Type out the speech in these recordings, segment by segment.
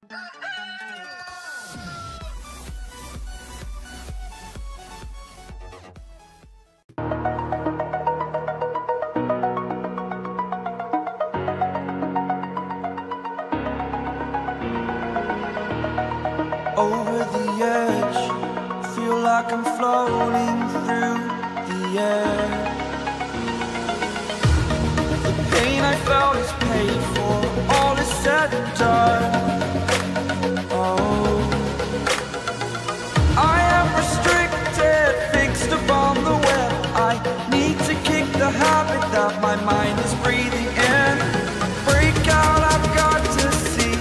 Over the edge, feel like I'm floating through the air. The pain I felt is paid for, all is said and done. Oh, I am restricted, fixed upon the web. I need to kick the habit that my mind is breathing in. Break out, I've got to see.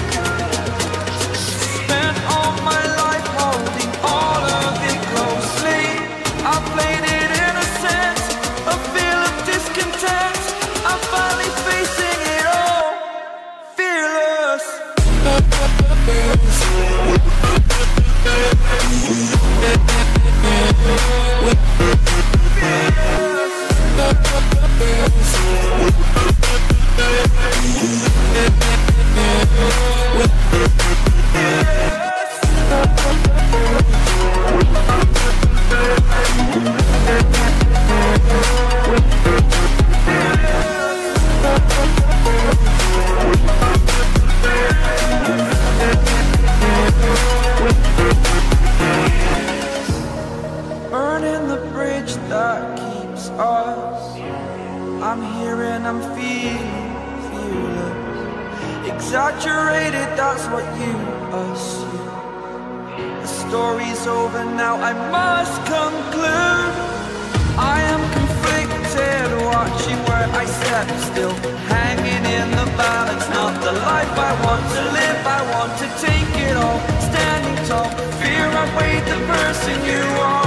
Spent all my life holding all of it closely. I played it innocent, a feel of discontent. I'm finally facing it all, fearless. Burning the bridge that keeps us. I'm here and I'm feeling fearless. Exaggerated, that's what you assume. The story's over now, I must conclude. I am conflicted, watching where I step still, hanging in the balance. Not the life I want to live, I want to take it all. Standing tall, fear I weighed the person you are.